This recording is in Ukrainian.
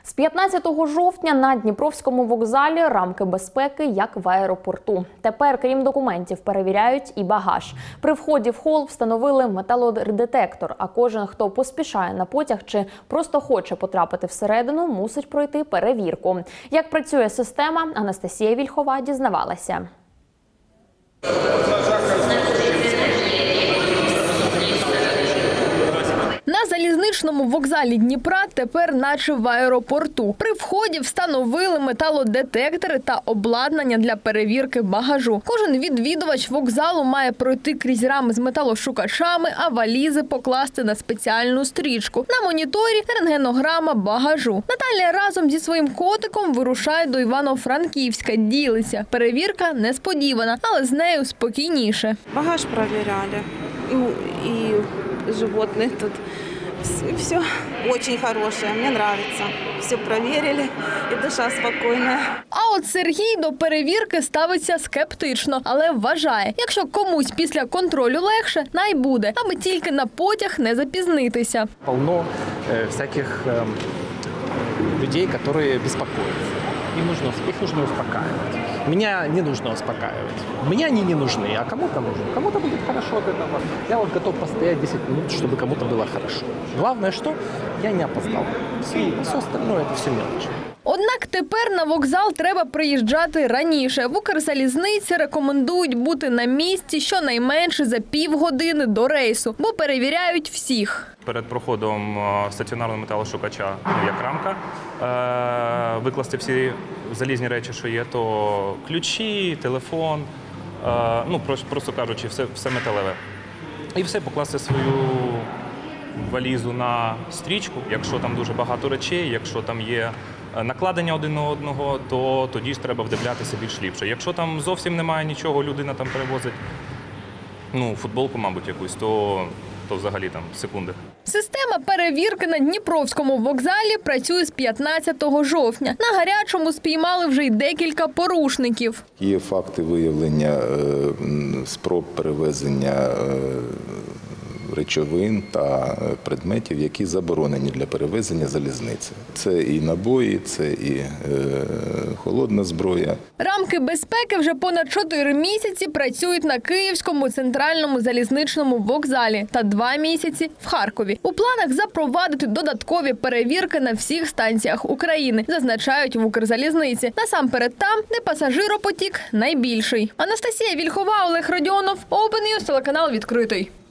З 15 жовтня на Дніпровському вокзалі рамки безпеки, як в аеропорту. Тепер, крім документів, перевіряють і багаж. При вході в хол встановили металодетектор, а кожен, хто поспішає на потяг чи просто хоче потрапити всередину, мусить пройти перевірку. Як працює система, Анастасія Вільхова дізнавалася. На залізничному вокзалі Дніпра тепер наче в аеропорту. При вході встановили металодетектори та обладнання для перевірки багажу. Кожен відвідувач вокзалу має пройти крізь рами з металошукачами, а валізи покласти на спеціальну стрічку. На моніторі рентгенограма багажу. Наталя разом зі своїм котиком вирушає до Івано-Франківська. Ділиться. Перевірка несподівана, але з нею спокійніше. Багаж проверяли. И животные тут. Все очень хорошее, мне нравится. Все проверили, и душа спокойная. А от Сергій до перевірки ставиться скептично, але вважає, якщо комусь після контролю легше, най буде, аби тільки на потяг не запізнитися. Полно всяких людей, которые беспокоятся. Их нужно успокаивать. Меня не нужно успокаивать. Мне они не нужны, а кому-то нужны. Кому-то будет хорошо от этого. Я вот готов постоять 10 минут, чтобы кому-то было хорошо. Главное, что я не опоздал. Все остальное – это все мелочи. Однак тепер на вокзал треба приїжджати раніше. В Укрзалізниці рекомендують бути на місці щонайменше за півгодини до рейсу, бо перевіряють всіх. Перед проходом стаціонарного металошукача, як рамка, викласти всі залізні речі, що є, то ключі, телефон, просто кажучи, все металеве. І все, покласти свою валізу на стрічку, якщо там дуже багато речей, якщо там є накладення один на одного, то тоді ж треба вдивлятися більш ліпше. Якщо там зовсім немає нічого, людина там перевозить, футболку, мабуть, якусь, то взагалі там секунди. Система перевірки на Дніпровському вокзалі працює з 15 жовтня. На гарячому спіймали вже й декілька порушників. Є факти виявлення спроб перевезення речовин та предметів, які заборонені для перевезення залізниці. Це і набої, це і холодна зброя. Рамки безпеки вже понад 4 місяці працюють на Київському центральному залізничному вокзалі та 2 місяці в Харкові. У планах запровадити додаткові перевірки на всіх станціях України, зазначають в Укрзалізниці. Насамперед там, де пасажиропотік найбільший. Анастасія Вільхова, Олег Родіонов, Open News, телеканал «Відкритий».